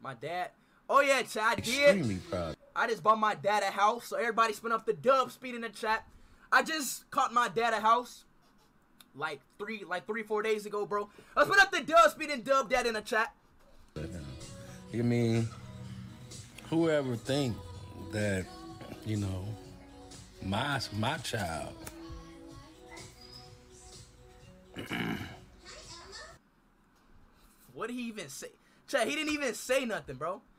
My dad. Oh yeah, chat. I did. Extremely proud. I just bought my dad a house. So everybody spin up the dub speed in the chat. I just caught my dad a house. Like 3-4 days ago, bro. Let's put up the dub speed and dub dad in the chat. You mean, whoever think that, you know, my child. What did he even say? Chat, he didn't even say nothing, bro.